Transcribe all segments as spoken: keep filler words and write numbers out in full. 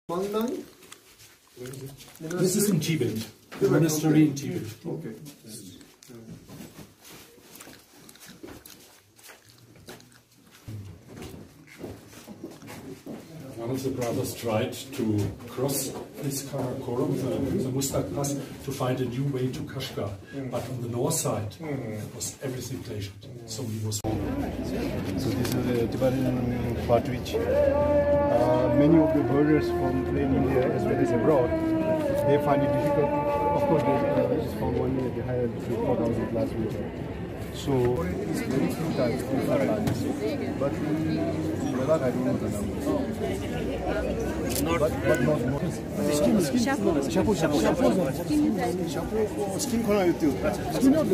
This is in Tibet, the monastery in Tibet. Okay. One of the brothers tried to cross this Karakorum, the, the Mustaq Pass, to find a new way to Kashgar. But on the north side, was everything glaciered. So he was. So this is the Tibetan part which uh, many of the birders from in India as well as abroad, they find it difficult. Of course, they uh, just found one year they hired four thousand plus meter. So it's very few times we find like this. But in Ladakh, I don't know the numbers. Not, but, but not more. Skin, skin, shampoo, shampoo, shampoo, shampoo, skin corner you do. Skin no,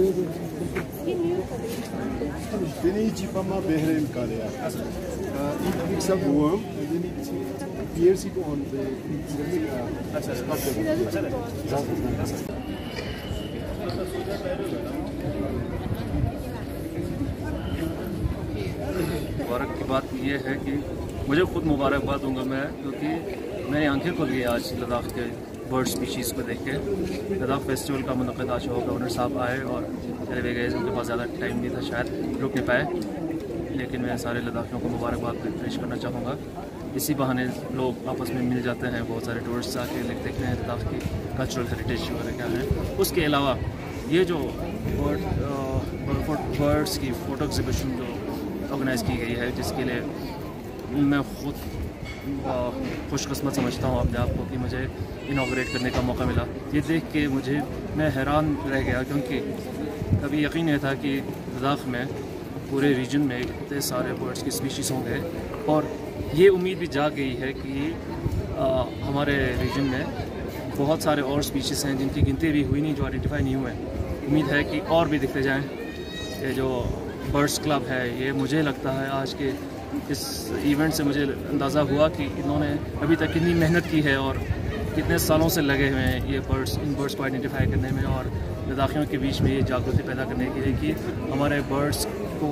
then each pama behre kare. It picks up worm and then it pierces it on the. मुबारक की बात यह है कि मुझे खुद मुबारकबाद दूंगा मैं, क्योंकि मेरी आंखें खुल गई आज लद्दाख के बर्ड स्पीशीज़ को देख के। लद्दाख फेस्टिवल का मुनक़िद आज हुआ, गवर्नर साहब आए और चले भी गए, उनके पास ज़्यादा टाइम नहीं था, शायद रुक नहीं पाए, लेकिन मैं सारे लद्दाखियों को मुबारकबाद पेश करना चाहूँगा। इसी बहाने लोग आपस में मिल जाते हैं, बहुत सारे टूरिस्ट आके देखते हैं लद्दाख की कल्चरल हेरिटेज वगैरह क्या है। उसके अलावा ये जो बर्ड बर्ड्स की फ़ोटो एग्जिबिशन जो ऑर्गेनाइज़ की गई है, जिसके लिए मैं खुद खुशकिस्मत समझता हूँ अपने आप को कि मुझे इनाugurate करने का मौका मिला। ये देख के मुझे मैं हैरान रह गया, क्योंकि कभी यकीन नहीं था कि लद्दाख में पूरे रीजन में इतने सारे बर्ड्स की स्पीशीज़ होंगे, और ये उम्मीद भी जाग गई है कि आ, हमारे रीजन में बहुत सारे और स्पीशीज़ हैं जिनकी गिनती भी हुई नहीं, जो आइडेंटिफाई नहीं हुए। उम्मीद है कि और भी दिखते जाएँ। ये जो बर्ड्स क्लब है, ये मुझे लगता है आज के इस इवेंट से मुझे अंदाज़ा हुआ कि इन्होंने अभी तक कितनी मेहनत की है और कितने सालों से लगे हुए हैं ये बर्ड्स इन बर्ड्स को आइडेंटिफाई करने में और लद्दाखियों के बीच में ये जागृति पैदा करने के लिए कि हमारे बर्ड्स को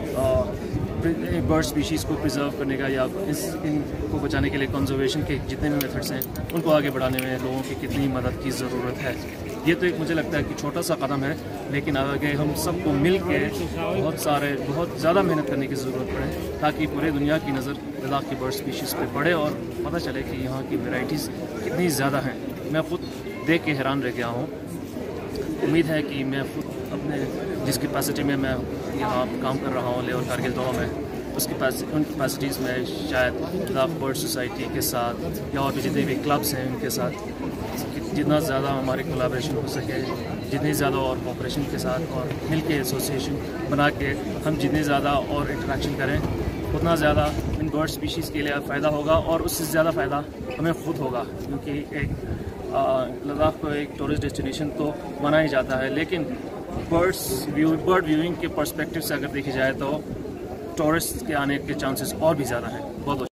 बर्ड स्पीशीज़ को प्रिजर्व करने का या इस इनको बचाने के लिए कंजर्वेशन के जितने भी मेथड्स हैं उनको आगे बढ़ाने में लोगों की कितनी मदद की ज़रूरत है। ये तो एक मुझे लगता है कि छोटा सा कदम है, लेकिन आगे हम सबको मिल के बहुत सारे बहुत ज़्यादा मेहनत करने की ज़रूरत पड़े, ताकि पूरे दुनिया की नज़र लद्दाख की बर्ड स्पीशीज़ पे पड़े और पता चले कि यहाँ की वैरायटीज़ कितनी ज़्यादा हैं। मैं खुद देख के हैरान रह गया हूँ। उम्मीद है कि मैं खुद अपने जिस कैपेसिटी में मैं यहाँ काम कर रहा हूँ ले और कारगिल दोनों में, उस उन कैपेसिटीज़ में शायद लद्दाख बर्ड सोसाइटी के साथ या और भी जितने भी क्लब्स हैं उनके साथ जितना ज़्यादा हमारे कोलैबोरेशन हो सके, जितनी ज़्यादा और कोऑपरेशन के साथ और मिल के एसोसिएशन बना के हम जितनी ज़्यादा और इंटरेक्शन करें, उतना ज़्यादा इन बर्ड स्पीशीज़ के लिए फ़ायदा होगा और उससे ज़्यादा फ़ायदा हमें खुद होगा। क्योंकि एक लद्दाख को एक टूरिस्ट डेस्टिनेशन तो माना ही जाता है, लेकिन बर्ड्स व्यू बर्ड व्यूइंग के पर्सपेक्टिव से अगर देखी जाए तो टूरिस्ट के आने के चांसेस और भी ज़्यादा हैं। बहुत